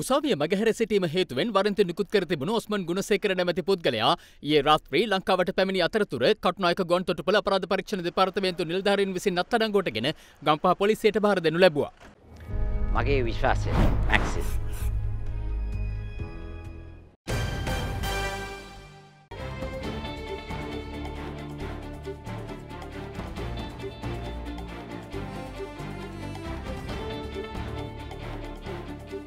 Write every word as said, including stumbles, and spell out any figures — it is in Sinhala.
උසාවිය මගහැර සිටීම හේතුවෙන් වරන්ති නිකුත් කර තිබුණු ඔස්මන් ගුණසේකර නැමැති පුද්ගලයා ඊයේ රාත්‍රී ලංකාවට පැමිණි අතරතුර කටුනායක ගුවන්තොටුපළ අපරාධ පරීක්ෂණ දෙපාර්තමේන්තු නිලධාරීන් විසින් අත්අඩංගුවටගෙන ගම්පහ පොලිසියට බාර දෙනු ලැබුවා. මගේ විශ්වාසය මැක්සිස්